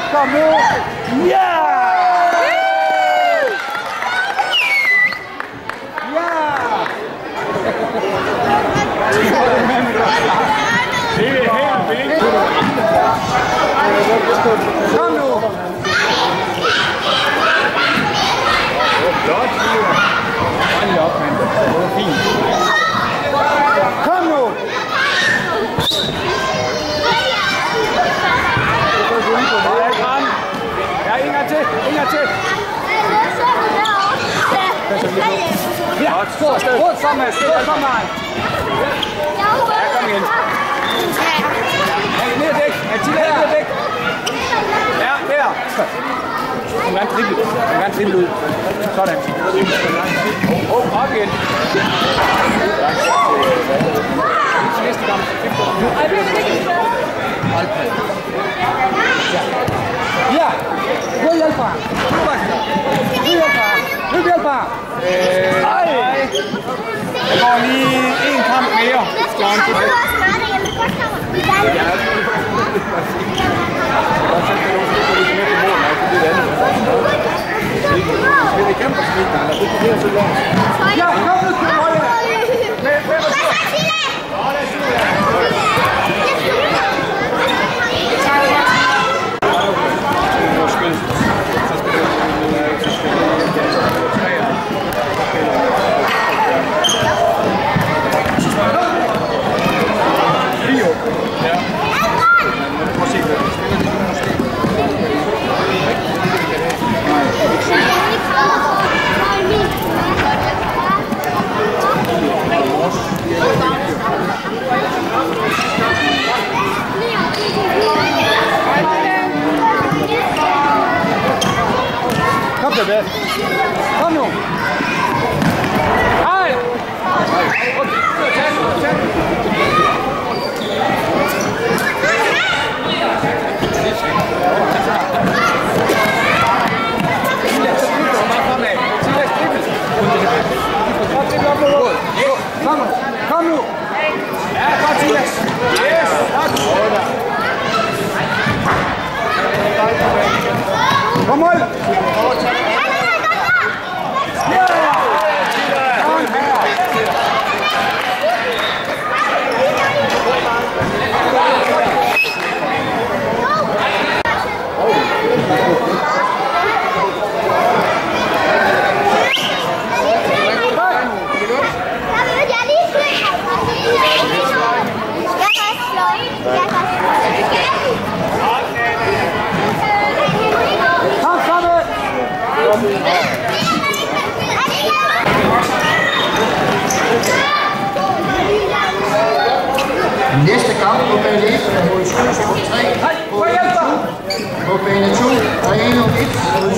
Kom nu! Ja! Ja! Det er helt vildt. Kom nu! Flot. Hold lige op, mand. Det var fint. Kom nu! Ja, en gang til. En gang til. Ja, stort sammen. Stort sammen. Ja, kom igen. Ned væk. Ned væk. Ja, der. Hun kan gerne drible ud. Sådan. Op igen. Næste kamp. Ja. Gå hjælp ham. Nu hjælp ham. Nej. Jeg går lige en kamp mere. Ja, kom nu til højre. Kom tilbage. Kom nu. Hej. Kom nu. Ja, godt Silas. Yes. Kom mål. Næste kamp på bane 1 er mod 7-3 på bane 2 og 1-1.